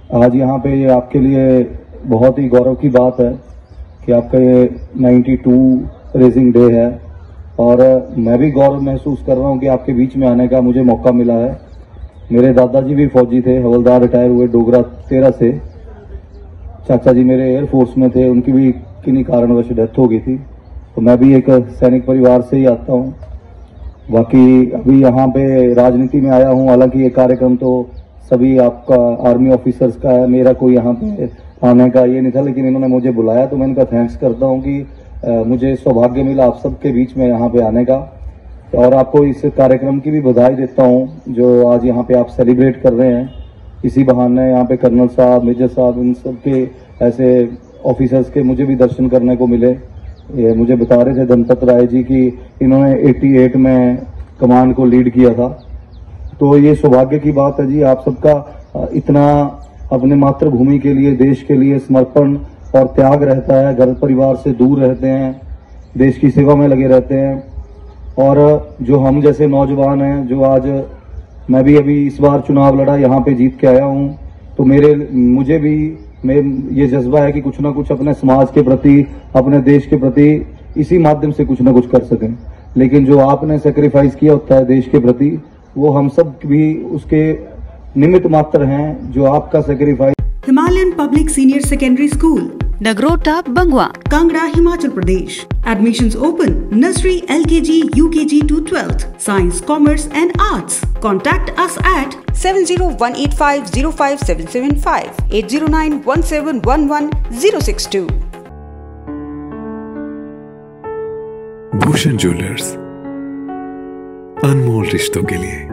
आज यहाँ पे ये आपके लिए बहुत ही गौरव की बात है कि आपका ये 92 रेजिंग डे है और मैं भी गौरव महसूस कर रहा हूँ कि आपके बीच में आने का मुझे मौका मिला है। मेरे दादाजी भी फौजी थे, हवलदार रिटायर हुए डोगरा 13 से। चाचा जी मेरे एयरफोर्स में थे, उनकी भी किन्हीं कारणवश डेथ हो गई थी। तो मैं भी एक सैनिक परिवार से ही आता हूँ। बाकी अभी यहाँ पे राजनीति में आया हूँ, हालांकि ये कार्यक्रम तो सभी आपका आर्मी ऑफिसर्स का है, मेरा कोई यहाँ पे आने का ये नहीं था, लेकिन इन्होंने मुझे बुलाया तो मैं इनका थैंक्स करता हूँ कि मुझे सौभाग्य मिला आप सबके बीच में यहाँ पे आने का। और आपको इस कार्यक्रम की भी बधाई देता हूँ जो आज यहाँ पे आप सेलिब्रेट कर रहे हैं। इसी बहाने यहाँ पे कर्नल साहब, मेजर साहब, इन सब के ऐसे ऑफिसर्स के मुझे भी दर्शन करने को मिले। ये मुझे बता रहे थे धनपत राय जी की इन्होंने 88 में कमांड को लीड किया था। तो ये सौभाग्य की बात है जी, आप सबका इतना अपने मातृभूमि के लिए, देश के लिए समर्पण और त्याग रहता है। घर परिवार से दूर रहते हैं, देश की सेवा में लगे रहते हैं। और जो हम जैसे नौजवान हैं, जो आज मैं भी अभी इस बार चुनाव लड़ा, यहाँ पे जीत के आया हूँ, तो मुझे भी ये जज्बा है कि कुछ ना कुछ अपने समाज के प्रति, अपने देश के प्रति इसी माध्यम से कुछ ना कुछ कर सकें। लेकिन जो आपने सेक्रीफाइस किया होता है देश के प्रति, वो हम सब भी उसके निमित्त मात्र हैं। जो आपका sacrifice Himalayan public senior secondary school, Nagrota, Bangwa, Kangra, Himachal Pradesh. Admissions open. Nursery, LKG, UKG to 12th. Science, Commerce and Arts. Contact us at 7018505775, 8091711062. Bhushan jewellers, अनमोल रिश्तों के लिए।